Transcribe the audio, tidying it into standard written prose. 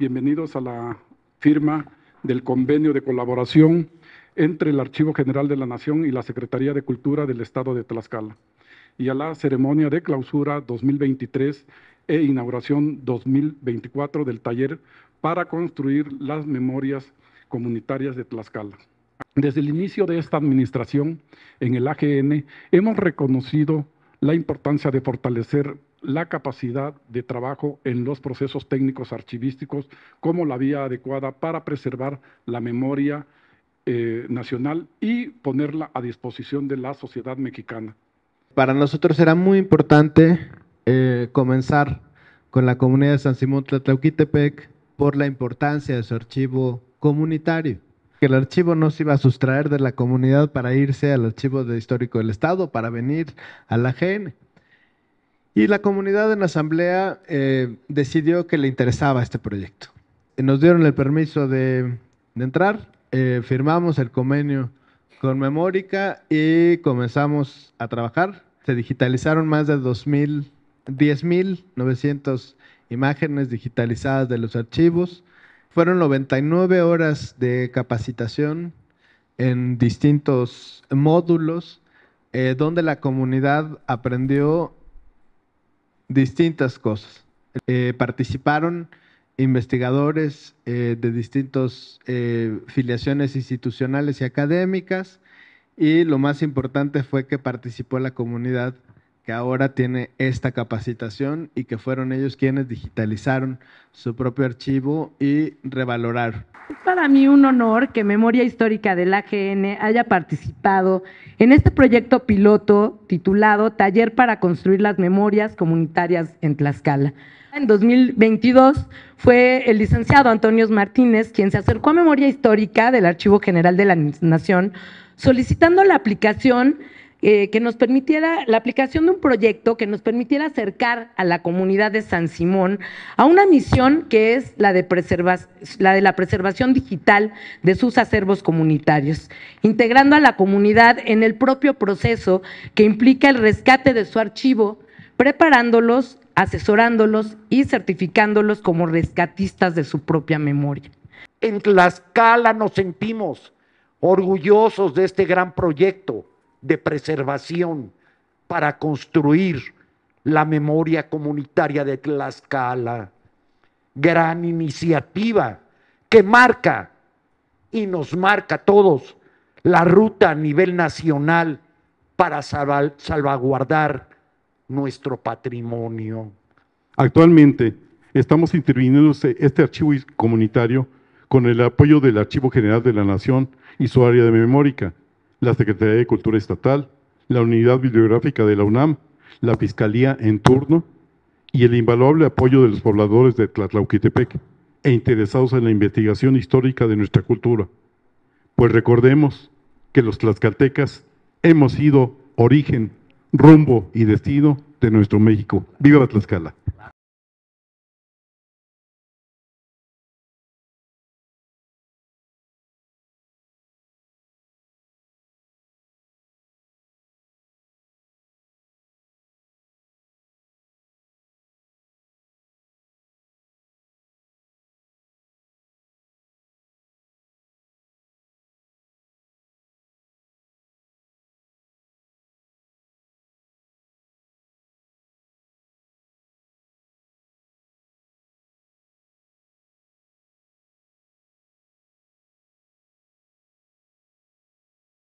Bienvenidos a la firma del convenio de colaboración entre el Archivo General de la Nación y la Secretaría de Cultura del Estado de Tlaxcala, y a la ceremonia de clausura 2023 e inauguración 2024 del taller para construir las memorias comunitarias de Tlaxcala. Desde el inicio de esta administración, en el AGN, hemos reconocido la importancia de fortalecer la capacidad de trabajo en los procesos técnicos archivísticos como la vía adecuada para preservar la memoria nacional y ponerla a disposición de la sociedad mexicana. Para nosotros era muy importante comenzar con la comunidad de San Simón Tlatlauquitepec por la importancia de su archivo comunitario. Que el archivo no se iba a sustraer de la comunidad para irse al Archivo Histórico del Estado, para venir a la AGN. Y la comunidad en la asamblea decidió que le interesaba este proyecto. Nos dieron el permiso de entrar, firmamos el convenio con Memórica y comenzamos a trabajar. Se digitalizaron más de 10.900 imágenes digitalizadas de los archivos. Fueron 99 horas de capacitación en distintos módulos, donde la comunidad aprendió distintas cosas. Participaron investigadores de distintas filiaciones institucionales y académicas, y lo más importante fue que participó la comunidad que ahora tiene esta capacitación y que fueron ellos quienes digitalizaron su propio archivo y revaloraron. Es para mí un honor que Memoria Histórica del AGN haya participado en este proyecto piloto titulado Taller para construir las memorias comunitarias en Tlaxcala. En 2022 fue el licenciado Antonio Martínez quien se acercó a Memoria Histórica del Archivo General de la Nación solicitando la aplicación que nos permitiera, la aplicación de un proyecto que nos permitiera acercar a la comunidad de San Simón a una misión que es la de la preservación digital de sus acervos comunitarios, integrando a la comunidad en el propio proceso que implica el rescate de su archivo, preparándolos, asesorándolos y certificándolos como rescatistas de su propia memoria. En Tlaxcala nos sentimos orgullosos de este gran proyecto de preservación para construir la memoria comunitaria de Tlaxcala. Gran iniciativa que marca y nos marca a todos la ruta a nivel nacional para salvaguardar nuestro patrimonio. Actualmente estamos interviniendo este archivo comunitario con el apoyo del Archivo General de la Nación y su área de Memórica, la Secretaría de Cultura Estatal, la Unidad Bibliográfica de la UNAM, la Fiscalía en turno y el invaluable apoyo de los pobladores de Tlatlauquitepec e interesados en la investigación histórica de nuestra cultura. Pues recordemos que los tlaxcaltecas hemos sido origen, rumbo y destino de nuestro México. ¡Viva la Tlaxcala!